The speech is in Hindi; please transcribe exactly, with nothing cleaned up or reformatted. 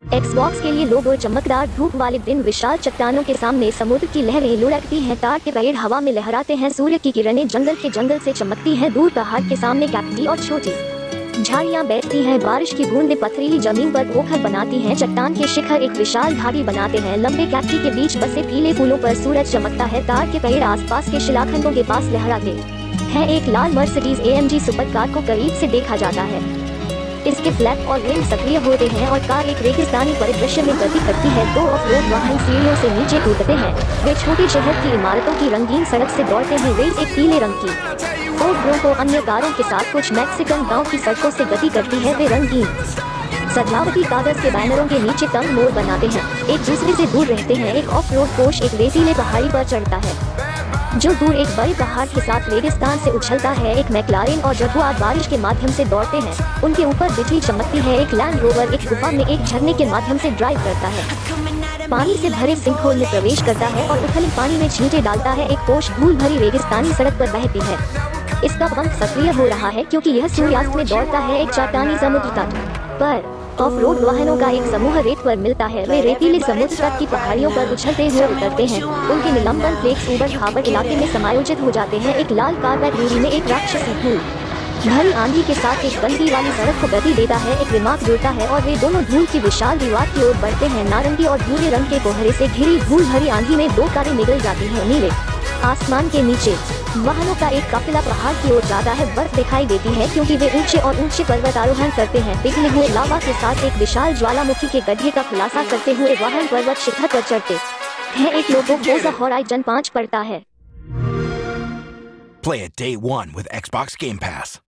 एक्सबॉक्स के लिए लोगो चमकदार धूप वाले दिन विशाल चट्टानों के सामने समुद्र की लहरें लुढ़कती हैं, तार के पेड़ हवा में लहराते हैं, सूर्य की किरणें जंगल के जंगल से चमकती हैं, दूर पहाड़ के सामने कैक्टी और छोटी झाड़ियाँ बैठती हैं, बारिश की बूंदें पथरीली जमीन पर पोखर बनाती हैं, चट्टान के शिखर एक विशाल घाटी बनाते हैं, लंबे कैक्टी के बीच बसे पीले फूलों पर सूरज चमकता है, तार के पेड़ आसपास के शिलाखंडों के पास लहराते हैं। एक लाल Mercedes A M G supercar को करीब से देखा जाता है। इसके फ्लैप और रिम सक्रिय होते हैं और कार एक रेगिस्तानी परिदृश्य में गति करती है। दो ऑफ रोड वाहन सीढ़ियों से नीचे कूदते हैं, वे छोटी शहर की इमारतों की रंगीन सड़क से दौड़ते हैं। रेस एक पीले रंग की फोर्ड ब्रोंको अन्य कारों के साथ कुछ मैक्सिकन गांव की सड़कों से गति करती है, वे रंगीन सजावटी कागज के बैनरों के नीचे तंग मोड़ बनाते हैं, एक दूसरे से दूर रहते हैं। एक ऑफ रोड पोर्श एक रेतीले पहाड़ी पर चढ़ता है जो दूर एक बड़े पहाड़ के साथ रेगिस्तान से उछलता है। एक मैक्लारेन और जगुआर बारिश के माध्यम से दौड़ते हैं, उनके ऊपर बिजली चमकती है। एक लैंड रोवर एक गुफा में एक झरने के माध्यम से ड्राइव करता है, पानी से भरे सिंखहोल में प्रवेश करता है और उथले पानी में छींटे डालता है। एक पोर्श धूल भरी रेगिस्तानी सड़क पर बहती है, इसका पंख सक्रिय हो रहा है क्योंकि यह सूर्यास्त में दौड़ता है। एक चट्टानी समुद्र तट पर ऑफ रोड वाहनों का एक समूह रेत पर मिलता है, वे रेतीले समुद्र तट की पहाड़ियों पर उछलते हुए उतरते हैं, उनके निलंबन फ्लेक्स ऊबड़ खाबड़ इलाके में समायोजित हो जाते हैं। एक लाल कारवेट दूरी में एक राक्षसी धूल भरी आंधी के साथ एक गंदी वाली सड़क को गति देता है, एक रिमार्क जुड़ता है और वे दोनों धूल की विशाल दीवार की ओर बढ़ते हैं। नारंगी और भूरे रंग के कोहरे से घिरी धूल भरी आंधी में दो कारें निगल जाती हैं। नीले आसमान के नीचे वाहनों का एक काफिला पहाड़ की ओर जाता है, बर्फ दिखाई देती है क्योंकि वे ऊंचे और ऊंचे पर्वत आरोहण करते हैं। पिघले हुए लावा के साथ एक विशाल ज्वालामुखी के गड्ढे का खुलासा करते हुए वाहन पर्वत शिखर पर चढ़ते हैं। एक लोगो फोर्जा हॉराइजन पाँच पड़ता है। Play it day one with Xbox Game Pass.